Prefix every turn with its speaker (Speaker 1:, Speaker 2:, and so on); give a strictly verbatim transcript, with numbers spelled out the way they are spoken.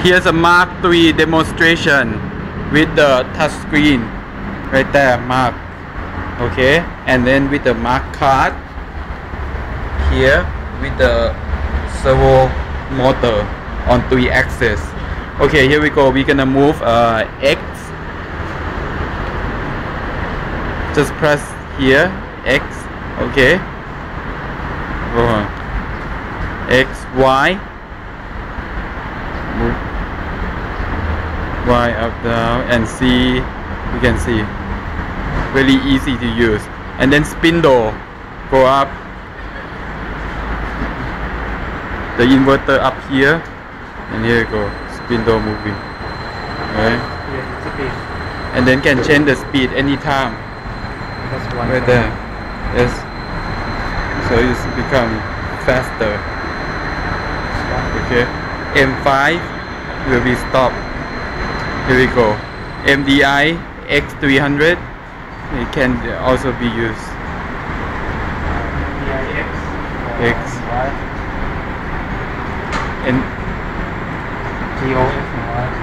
Speaker 1: Here's a Mach three demonstration with the touch screen right there, Mach. Okay, and then with the Mach card here with the servo motor on three axis. Okay, here we go. We're gonna move uh, X. Just press here, X. Okay. Oh. X, Y. Move Y up, down, and see. You can see. Very easy to use. And then spindle. Go up. The inverter up here. And here you go. Spindle moving. Okay. And then can change the speed anytime.
Speaker 2: That's one
Speaker 1: right there. Yes. So it's become faster. Okay. M five will be stopped. Here we go. M D I X three hundred. It can also be used.
Speaker 2: M D I X.
Speaker 1: X. And
Speaker 2: G O X.